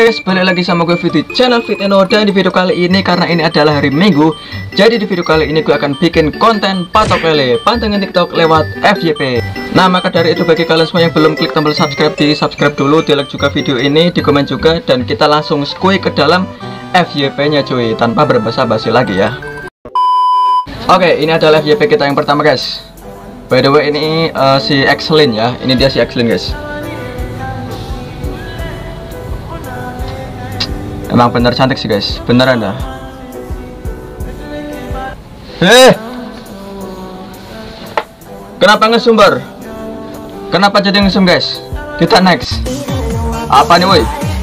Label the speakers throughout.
Speaker 1: Oke guys, balik lagi sama gue di channel Fiteno. Dan di video kali ini, karena ini adalah hari Minggu, jadi di video kali ini gue akan bikin konten patok lele pantengin TikTok lewat FYP. Nah, maka dari itu bagi kalian semua yang belum klik tombol subscribe, di subscribe dulu, di like juga video ini, di komen juga, dan kita langsung skuy ke dalam FYP nya cuy, tanpa berbasa-basi lagi ya. Oke, ini adalah FYP kita yang pertama guys. By the way, ini si Excelin ya, ini dia si Excelin guys. Emang bener cantik sih guys, beneran dah. Kenapa ngesumber? Kenapa jadi ngesum guys? Kita next. Apa nih woi?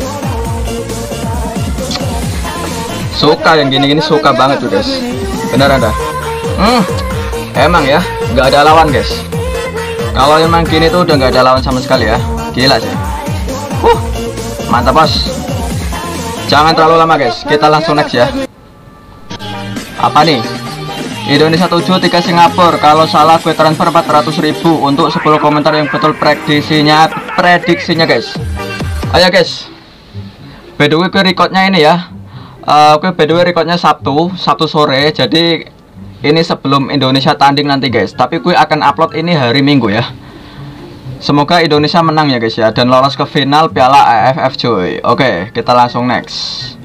Speaker 1: Suka yang gini-gini, suka banget tuh guys. Beneran dah. Emang ya, nggak ada lawan guys. Kalau emang gini tuh udah nggak ada lawan sama sekali ya. Gila sih. Mantap bos. Jangan terlalu lama guys, kita langsung next ya. Apa nih? Indonesia 7 3 Singapura. Kalau salah gue transfer 400.000 untuk 10 komentar yang betul prediksinya guys. Ayo guys. By the way gue recordnya ini ya. Recordnya Sabtu sore. Jadi ini sebelum Indonesia tanding nanti guys. Tapi gue akan upload ini hari Minggu ya. Semoga Indonesia menang ya guys ya, dan lolos ke final Piala AFF cuy. Oke, kita langsung next.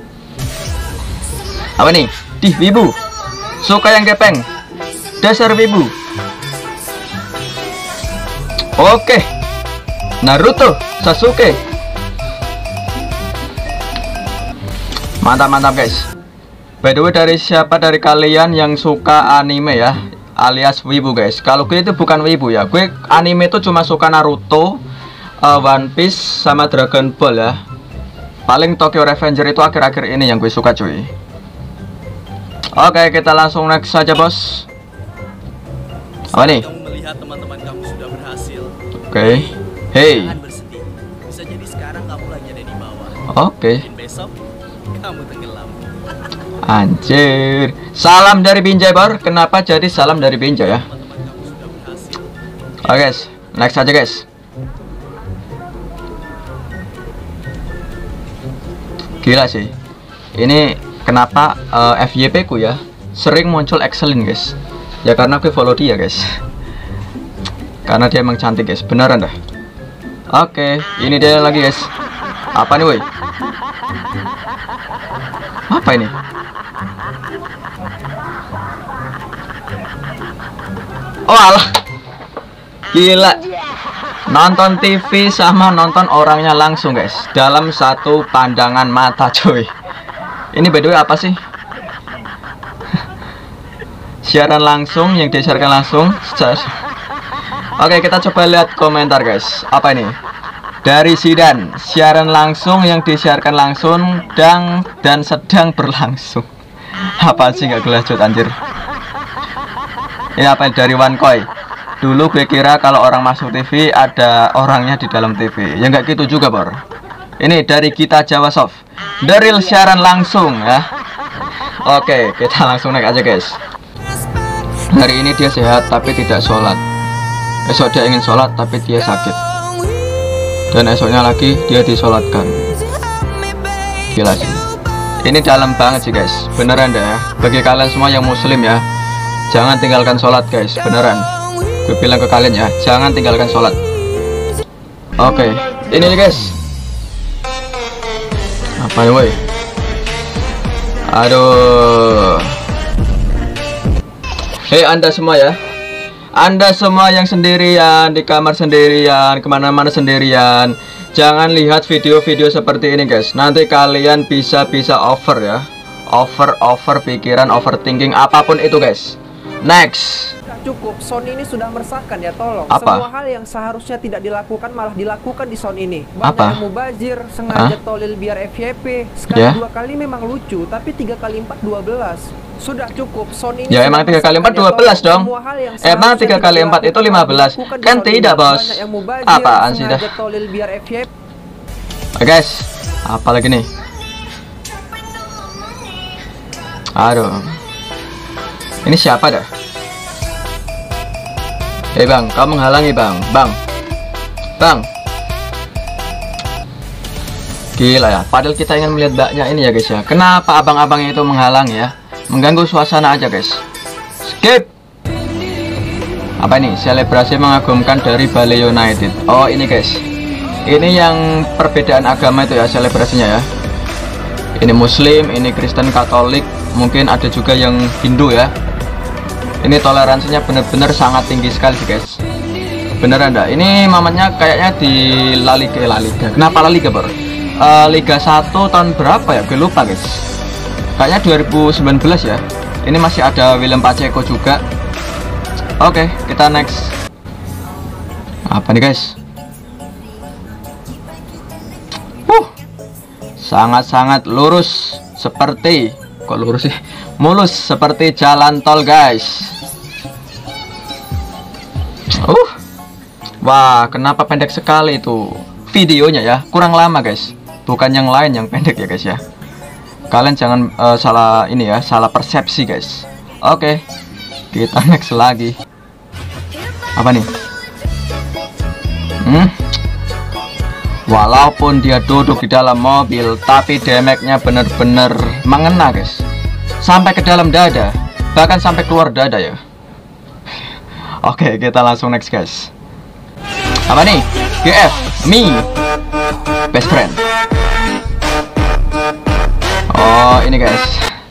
Speaker 1: Apa nih? Wibu. Suka yang gepeng. Dasar wibu. Oke. Naruto, Sasuke. Mantap guys. By the way, dari siapa dari kalian yang suka anime ya, alias wibu guys? Kalau gue itu bukan wibu ya, gue anime itu cuma suka Naruto, One Piece, sama Dragon Ball ya. Paling Tokyo Revenger itu akhir-akhir ini yang gue suka cuy. Oke, kita langsung next saja bos. Apa nih?
Speaker 2: Kamu melihat teman-teman kamu sudah berhasil.
Speaker 1: Oke. Hey.
Speaker 2: Jangan bersedih. Bisa jadi sekarang kamu lagi ada di bawah.
Speaker 1: Oke.
Speaker 2: Mungkin besok kamu tenggelam.
Speaker 1: Anjir. Salam dari Binjai Bar. Kenapa jadi salam dari Binjai ya? Oke guys, next aja guys. Gila sih. Ini kenapa FYP ku ya sering muncul Excelin guys. Ya karena gue follow dia guys. Karena dia emang cantik guys, beneran dah. Oke, ini dia lagi guys. Apa nih woi? Apa ini? Oh alah, gila. Nonton TV sama nonton orangnya langsung guys, dalam satu pandangan mata coy. Ini by the way apa sih? Siaran langsung yang disiarkan langsung. Oke, kita coba lihat komentar guys. Apa ini? Dari Sidan, siaran langsung yang disiarkan langsung dan sedang berlangsung. Apa sih, nggak lanjut anjir. Ini apa dari Wankoi? Dulu gue kira kalau orang masuk TV ada orangnya di dalam TV. Ya nggak gitu juga bor. Ini dari Kita Jawa Soft, dari siaran langsung ya. Oke, kita langsung naik aja guys. Hari ini dia sehat tapi tidak sholat. Esok dia ingin sholat tapi dia sakit. Dan esoknya lagi dia disolatkan. Gila sih. Ini dalam banget sih guys. Beneran deh ya. Bagi kalian semua yang muslim ya, jangan tinggalkan sholat guys, beneran. Gue bilang ke kalian ya, jangan tinggalkan sholat. Oke, ini nih guys. Apa ya woi? Aduh. Hei anda semua ya, anda semua yang sendirian, di kamar sendirian, kemana-mana sendirian, jangan lihat video-video seperti ini guys. Nanti kalian bisa over ya, over pikiran, overthinking, apapun itu guys. Next.
Speaker 3: Cukup, Sony ini sudah meresahkan ya, tolong.
Speaker 1: Apa?
Speaker 3: Semua hal yang seharusnya tidak dilakukan malah dilakukan di Sony ini. Banyak yang mubazir, sengaja tolil biar FYP. Sekali dua kali memang lucu, tapi 3 kali 4 12. Sudah cukup, Sony ini.
Speaker 1: Ya emang 3 kali 4 12 dong. Emang 3 kali 4 itu 15. Kan tidak bos. Apaan sih dah? Guys, apa lagi nih? Aduh. Ini siapa dah? Bang, kamu menghalangi bang. Gila ya, padahal kita ingin melihat mbaknya ini ya guys ya. Kenapa abang-abangnya itu menghalang ya? Mengganggu suasana aja guys. Skip. Apa ini? Selebrasi mengagumkan dari Bali United. Oh ini guys, ini yang perbedaan agama itu ya selebrasinya ya. Ini Muslim, ini Kristen, Katolik, mungkin ada juga yang Hindu ya. Ini toleransinya benar-benar sangat tinggi sekali sih guys. Beneran dah. Ini mamanya kayaknya di La Liga. Kenapa La Liga bro? Liga 1 tahun berapa ya? Gue lupa guys. Kayaknya 2019 ya. Ini masih ada William Pacheco juga. Oke, kita next. Apa nih guys? Sangat-sangat lurus seperti, kok lurus sih? Mulus seperti jalan tol guys. Wah, kenapa pendek sekali itu videonya ya? Kurang lama guys. Bukan yang lain yang pendek ya guys ya. Kalian jangan salah ini ya, salah persepsi guys. Oke, kita next lagi. Apa nih? Walaupun dia duduk di dalam mobil, tapi damage-nya bener-bener mengena guys. Sampai ke dalam dada, bahkan sampai keluar dada ya. Oke, kita langsung next guys. Apa nih? GF, me, best friend. Oh ini guys.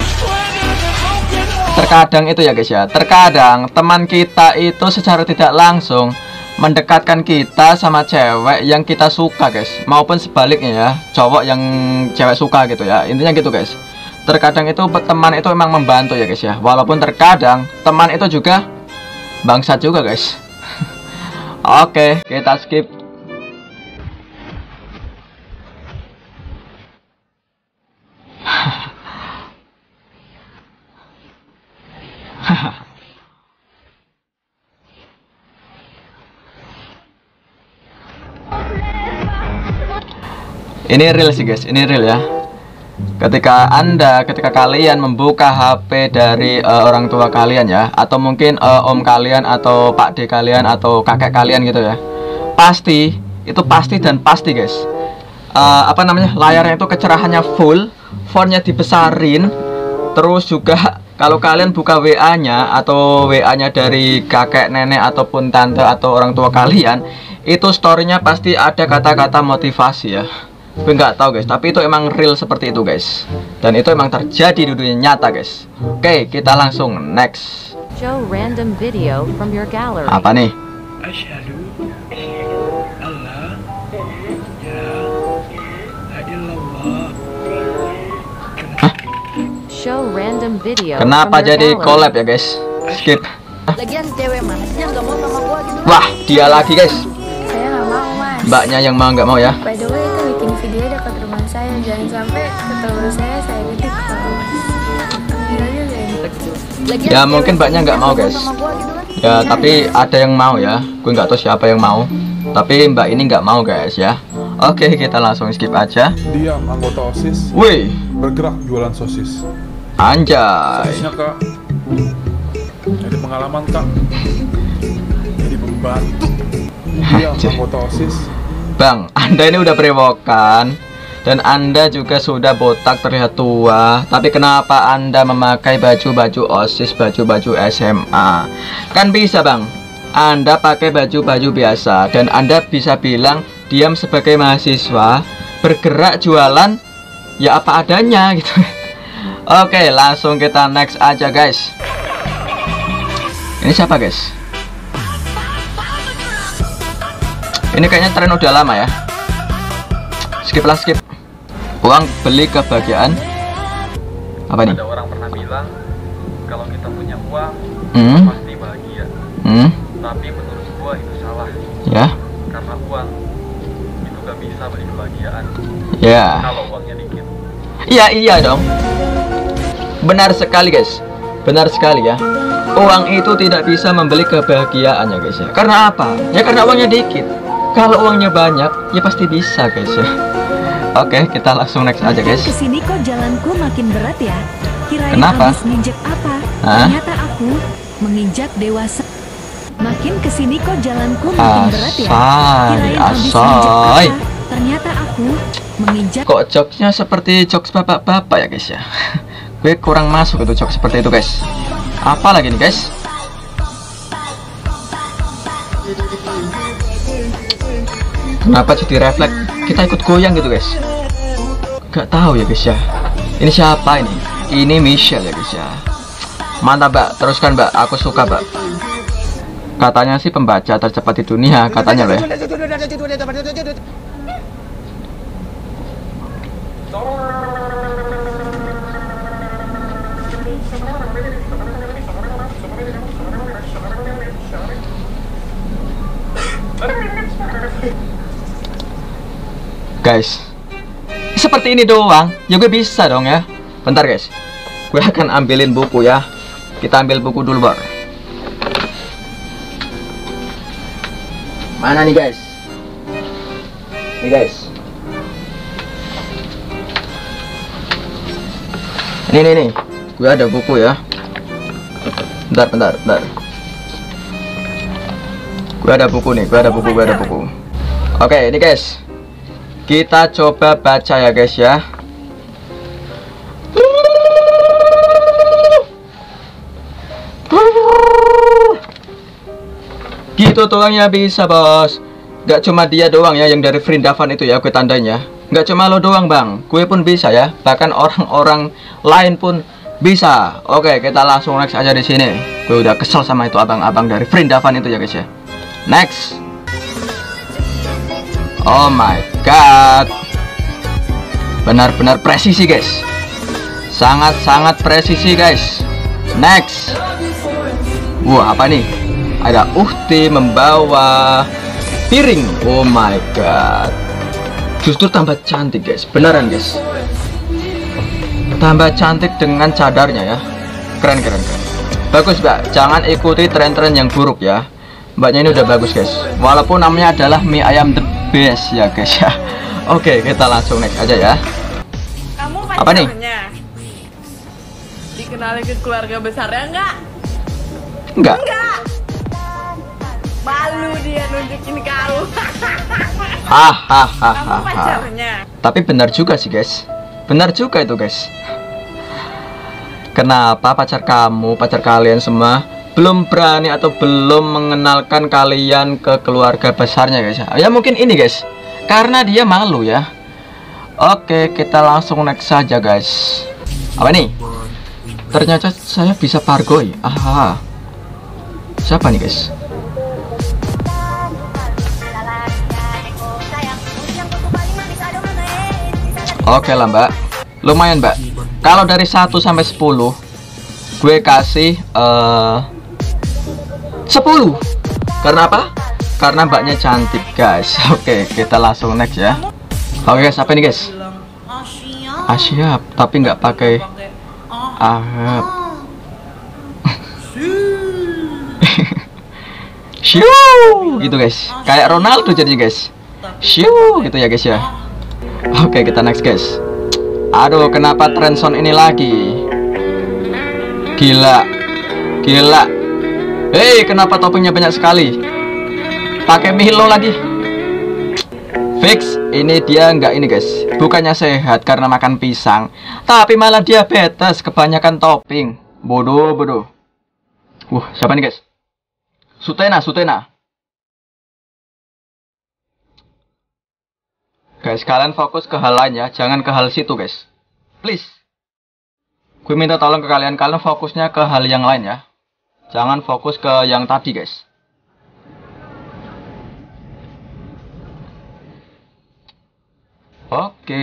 Speaker 1: Terkadang itu ya guys ya, terkadang teman kita itu secara tidak langsung mendekatkan kita sama cewek yang kita suka guys, maupun sebaliknya ya, cowok yang cewek suka gitu ya. Intinya gitu guys. Terkadang itu teman itu memang membantu ya guys ya, walaupun terkadang teman itu juga bangsat juga guys. Oke, kita skip. Ini real sih guys, ini real ya. Ketika kalian membuka HP dari orang tua kalian ya, atau mungkin om kalian atau pak D kalian atau kakek kalian gitu ya, pasti guys, apa namanya, layarnya itu kecerahannya full, fontnya dibesarin, terus juga kalau kalian buka WA-nya atau WA-nya dari kakek nenek ataupun tante atau orang tua kalian, itu story-nya pasti ada kata-kata motivasi ya. Gue nggak tahu guys, tapi itu emang real seperti itu guys, dan itu emang terjadi di dunia nyata guys. Oke, kita langsung next.
Speaker 4: Show random video from your gallery.
Speaker 1: Apa nih?
Speaker 5: Asyhadu alla ilaha illallah.
Speaker 4: Show random video.
Speaker 1: Kenapa jadi collab ya guys? Skip.
Speaker 6: Lagian cewek mana sih yang gak mau sama gua gitu?
Speaker 1: Wah, dia lagi guys.
Speaker 6: Saya gak mau mas.
Speaker 1: Mbaknya yang mau nggak mau ya?
Speaker 6: By the way itu bikin video dekat rumah saya. Jangan sampai ketemu saya ketik kalau mas.
Speaker 1: Ya mungkin mbaknya nggak mau guys. Ya tapi ada yang mau ya. Gue nggak tahu siapa yang mau. Tapi mbak ini nggak mau guys ya. Oke, kita langsung skip aja.
Speaker 5: Diam anggota OSIS.
Speaker 1: Wih,
Speaker 5: Bergerak jualan sosis.
Speaker 1: anjay.
Speaker 5: Sosisnya kak. Jadi pengalaman kak. Jadi pembantu. Diam anggota OSIS.
Speaker 1: Bang, Anda ini udah berewokan dan Anda juga sudah botak terlihat tua. Tapi kenapa Anda memakai baju-baju OSIS, baju-baju SMA? Kan bisa bang, Anda pakai baju-baju biasa dan Anda bisa bilang diam sebagai mahasiswa, bergerak jualan ya apa adanya gitu. Oke, langsung kita next aja guys. Ini siapa guys? Ini kayaknya tren udah lama ya. Skip lah, skip. Uang beli kebahagiaan. Apa nih?
Speaker 7: Ada orang pernah bilang kalau kita punya uang pasti bahagia. Tapi menurut gua itu salah.
Speaker 1: Ya.
Speaker 7: Karena uang itu gak bisa beli kebahagiaan.
Speaker 1: Ya.
Speaker 7: Kalau uangnya dikit.
Speaker 1: Iya dong. Benar sekali guys. Benar sekali ya. Uang itu tidak bisa membeli kebahagiaan ya guys ya. Karena apa? Ya karena uangnya dikit. Kalau uangnya banyak, ya pasti bisa guys ya. Oke, kita langsung next aja guys.
Speaker 8: Kesini kok jalanku makin berat ya. Kirain
Speaker 1: Kenapa?
Speaker 8: habis nginjek apa?
Speaker 1: Hah?
Speaker 8: Ternyata aku menginjak dewasa. Makin kesini kok jalanku makin berat ya. Kirain habis nginjek
Speaker 1: Asoy.
Speaker 8: apa? Ternyata aku Menginjak.
Speaker 1: Kok jokesnya seperti jokes bapak-bapak ya guys ya. Gue kurang masuk itu jokes seperti itu guys. Apa lagi nih guys? Kenapa jadi refleks? Kita ikut goyang gitu guys. Gak tahu ya guys ya. Ini siapa ini? Ini Michelle ya guys ya. Mantap mbak, teruskan mbak. Aku suka mbak. Katanya sih pembaca tercepat di dunia, katanya loh ya. Guys, seperti ini doang ya, gue bisa dong ya. Bentar guys, gue akan ambilin buku ya. Kita ambil buku dulu bar. Mana nih guys? Nih guys, ini gue ada buku ya. Bentar. Gue ada buku nih, gue ada buku. Oke, ini guys, kita coba baca ya guys ya. Gitu doang ya bisa bos. Gak cuma dia doang ya yang dari Vrindavan itu ya, gue tandanya. Gak cuma lo doang bang, gue pun bisa ya. Bahkan orang-orang lain pun bisa. Oke, kita langsung next aja di sini. Gue udah kesel sama itu abang-abang dari Vrindavan itu ya guys ya. Next. Oh my god, benar-benar presisi guys, sangat-sangat presisi guys. Next. Wah, apa nih? Ada Uhti membawa piring. Oh my god, justru tambah cantik guys, beneran guys. Tambah cantik dengan cadarnya ya. Keren. Bagus mbak, jangan ikuti tren-tren yang buruk ya. Mbaknya ini udah bagus guys, walaupun namanya adalah mie ayam the best ya guys ya. Oke, kita langsung next aja ya.
Speaker 9: Kamu
Speaker 1: apa nih?
Speaker 9: Dikenalin ke keluarga besarnya enggak?
Speaker 1: Enggak.
Speaker 9: Malu dia nunjukin kau.
Speaker 1: Kamu
Speaker 9: pacarnya.
Speaker 1: Tapi benar juga sih guys, benar juga itu guys. Kenapa pacar kamu, pacar kalian semua belum berani atau belum mengenalkan kalian ke keluarga besarnya guys ya? Ya mungkin ini guys, karena dia malu ya. Oke, kita langsung next saja guys. Apa nih? Ternyata saya bisa pargoy. Aha. Siapa nih guys? Oke lah mbak, lumayan mbak. Kalau dari 1 sampai 10 gue kasih 10. Karena apa? Karena mbaknya cantik guys. Oke, kita langsung next ya. Oke guys, apa ini guys? Siap, tapi nggak pakai ahap. Shoo, gitu guys. Kayak Ronaldo jadi guys. Shoo, gitu ya guys ya. Oke, kita next guys. Aduh, kenapa trendson ini lagi? Gila. Hei, kenapa topengnya banyak sekali? Pakai Milo lagi. Fix, ini dia nggak ini guys. Bukannya sehat karena makan pisang, tapi malah diabetes kebanyakan topping. Bodoh. Siapa nih guys? Sutena. Guys, kalian fokus ke hal lain ya, jangan ke hal situ guys. Please. Gue minta tolong ke kalian fokusnya ke hal yang lain ya. Jangan fokus ke yang tadi guys. Oke.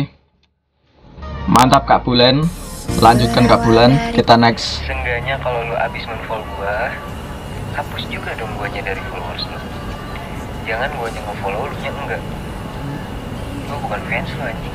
Speaker 1: Mantap Kak Bulan. Lanjutkan Kak Bulan, kita next.
Speaker 10: Seenggaknya kalau lu abis men-follow gua, hapus juga dong guanya dari followers lu. Jangan guanya nge-follow lu nya enggak. Gua bukan fans lu anjing.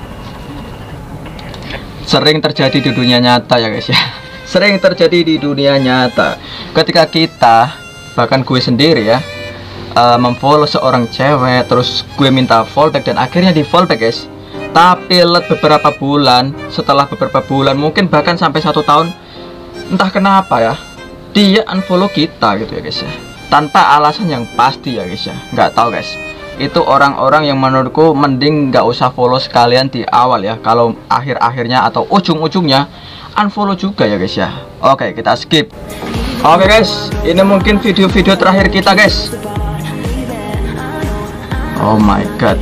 Speaker 1: Sering terjadi di dunia nyata ya guys ya. Sering terjadi di dunia nyata. Ketika kita, bahkan gue sendiri ya, memfollow seorang cewek, terus gue minta fallback dan akhirnya di fallback guys. Tapi beberapa bulan, setelah beberapa bulan, mungkin bahkan sampai 1 tahun, entah kenapa ya, dia unfollow kita gitu ya guys ya, tanpa alasan yang pasti ya guys ya. Nggak tahu guys. itu orang-orang yang menurutku mending nggak usah follow sekalian di awal ya. Kalau akhir-akhirnya atau ujung-ujungnya unfollow juga ya guys ya. Oke, kita skip. Oke guys, ini mungkin video-video terakhir kita guys. Oh my god.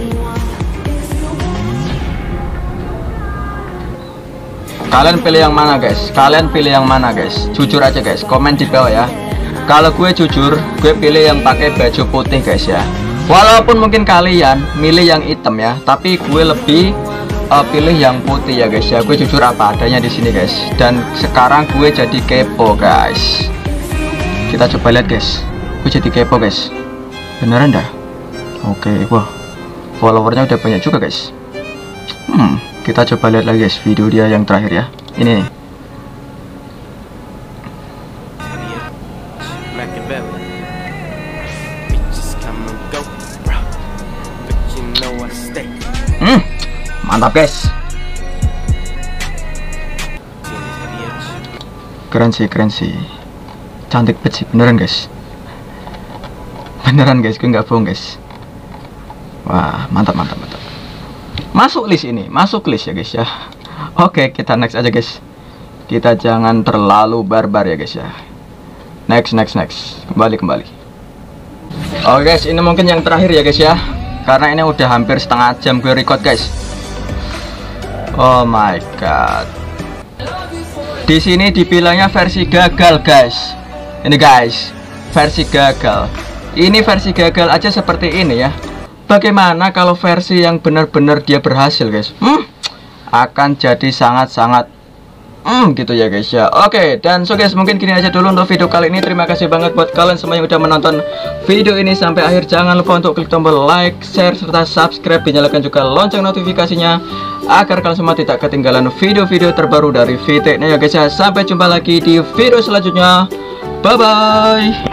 Speaker 1: Kalian pilih yang mana guys? Kalian pilih yang mana guys? Jujur aja guys, komen di bawah ya. Kalau gue jujur, gue pilih yang pakai baju putih guys ya. Walaupun mungkin kalian milih yang hitam ya, tapi gue lebih pilih yang putih ya guys ya. Gue jujur apa adanya di sini guys. Dan sekarang gue jadi kepo guys. Kita coba lihat guys. Gue jadi kepo guys. Beneran dah? Oke, wah. Followernya udah banyak juga guys. Kita coba lihat lagi guys video dia yang terakhir ya. Ini nih. Mantap guys. Keren sih. Cantik banget sih, beneran guys. Beneran guys, gue nggak bohong guys. Wah, mantap. Masuk list ini, masuk list ya guys ya. Oke, kita next aja guys. Kita jangan terlalu barbar ya guys ya. Next. Kembali. Oke guys, ini mungkin yang terakhir ya guys ya. Karena ini udah hampir setengah jam gue record guys. Oh my god. Di sini dibilangnya versi gagal guys. Ini guys, versi gagal. Ini versi gagal aja seperti ini ya. Bagaimana kalau versi yang benar-benar dia berhasil guys? Akan jadi sangat-sangat gitu ya guys ya. Oke, dan so guys, mungkin gini aja dulu untuk video kali ini. Terima kasih banget buat kalian semua yang udah menonton video ini sampai akhir. Jangan lupa untuk klik tombol like, share, serta subscribe. Dinyalakan juga lonceng notifikasinya agar kalian semua tidak ketinggalan video-video terbaru dari VTech ya guys ya. Sampai jumpa lagi di video selanjutnya. Bye bye.